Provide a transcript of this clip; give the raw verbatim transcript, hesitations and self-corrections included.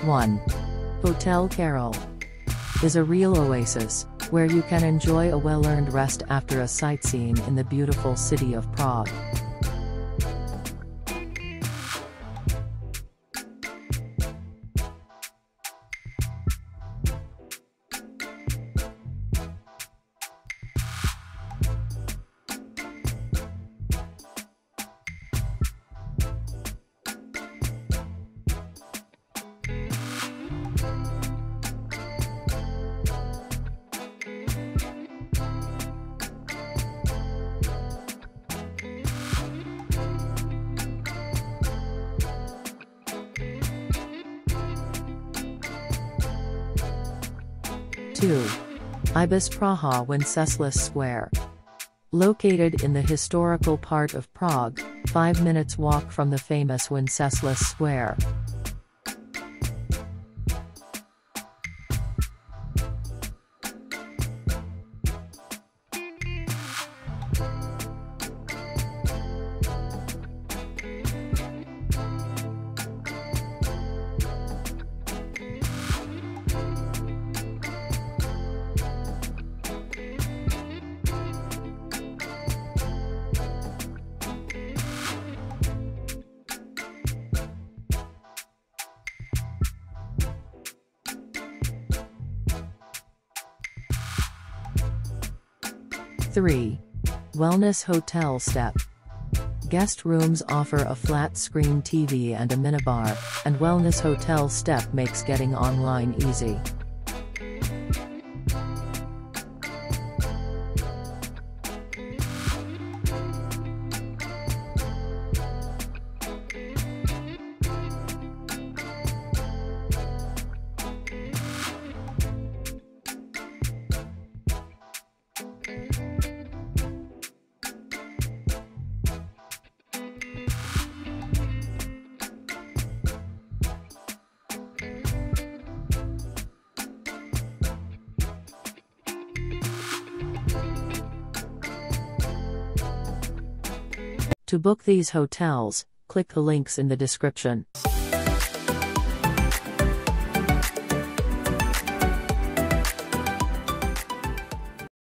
one. Hotel Carol is a real oasis, where you can enjoy a well-earned rest after a sightseeing in the beautiful city of Prague. two. Ibis Praha Wenceslas Square. Located in the historical part of Prague, five minutes walk from the famous Wenceslas Square. three. Wellness Hotel Step. Guest rooms offer a flat-screen T V and a minibar, and Wellness Hotel Step makes getting online easy. To book these hotels, click the links in the description.